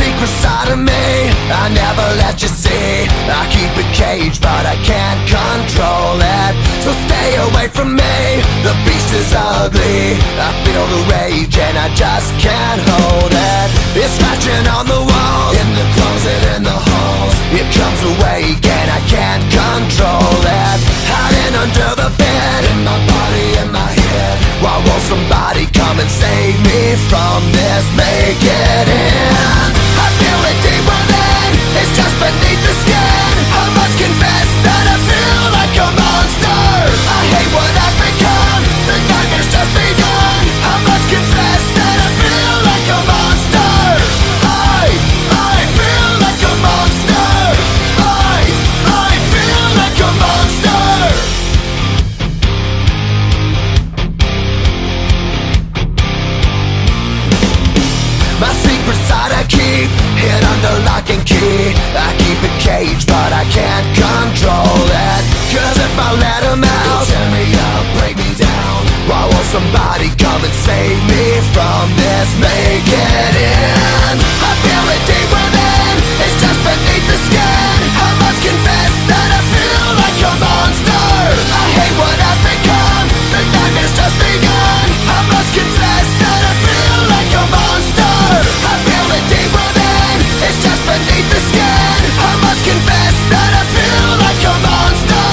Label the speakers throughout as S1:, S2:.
S1: secret side of me I never let you see. I keep it caged but I can't control it. So stay away from me, the beast is ugly. I feel the rage and I just can't hold it. It's scratching on the walls, in the closet, in the halls. It comes awake and I can't control it. Hiding under the bed, in my body, in my head. Why won't somebody come and save me from this? Make it end. I feel it deep within, it's just beneath the skin. I must confess that I feel like a monster. I hate what I've become, the nightmare's just begun. I must confess that I feel like a monster. I feel like a monster. I feel like a monster. My secret side I keep hid under lock and key. I keep it caged but I can't control it. Cause if I let him out, he'll tear me up, break me down. Why won't somebody come and save me from this? Make it end. I feel it deep within, it's just beneath the skin. I must confess that I feel like a monster. I hate what I've become, the nightmare's just begun. I must confess that I feel like a monster. I feel it deep within, it's just beneath the skin. I must confess that I feel like a monster.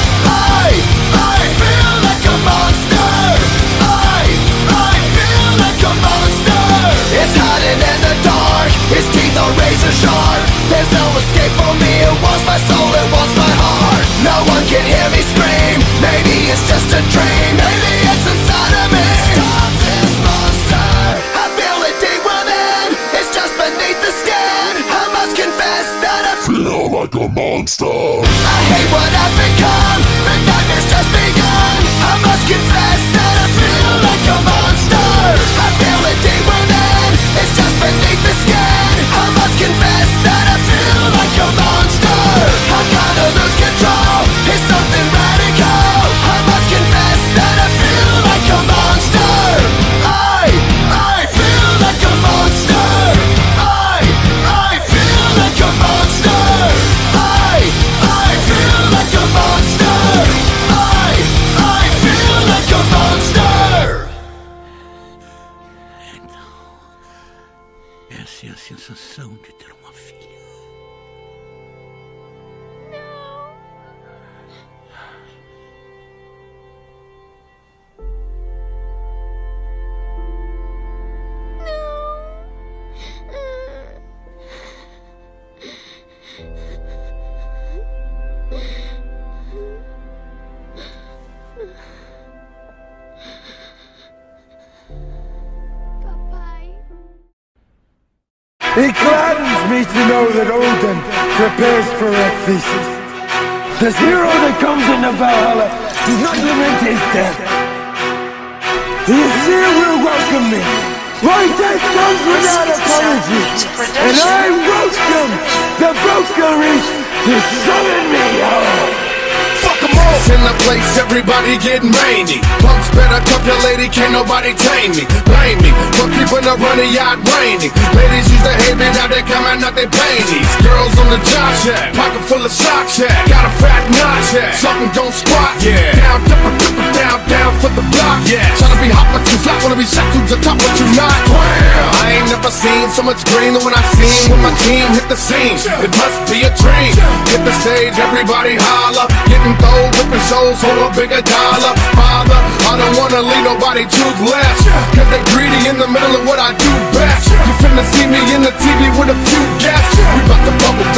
S1: I feel like a monster. I feel like a monster. It's hiding in the dark, its teeth are razor sharp. There's no escape for me, it wants my soul, it wants my heart. No one can hear me scream, maybe it's just a dream. Maybe it's inside of me. Stop this monster. I feel it deep within, it's just beneath the skin. I must confess that I feel like a monster. I hate what I've become, the nightmare's just begun. I must confess that I feel like a monster. I feel it deep within, it's just beneath the skin. I must confess that I feel like a monster. I gotta lose control, it's something radical. I must confess that I feel like a monster. I feel like a monster. I feel like a monster. I feel like a monster. I feel like a monster.
S2: Então, essa é a sensação de ter uma filha.
S3: It gladdens me to know that Odin prepares for a feast. This hero that comes into Valhalla does not lament his death. The Aesir will welcome me. My death comes without apology. And I welcome the Valkyries to summon me home.
S4: In the place, everybody getting rainy. Punks better tough your lady, can't nobody tame me. Blame me for keeping a running yacht rainy. Ladies used to hate me, now they coming out they panties. Girls on the job shack, pocket full of socks, yeah. Got a fat notch, yeah. Something don't squat, yeah. Down, down for the block, yeah. Tryna be hot but you flat, wanna be shot to the top but you not. Wow. I ain't never seen so much green than when I seen when my team hit the scene. It must be a dream. Hit the stage, everybody holler, getting gold, whipping souls for a bigger dollar. Father, I don't wanna leave nobody toothless, cause they greedy in the middle of what I do best. You finna see me in the TV with a few guests. We bout to bubble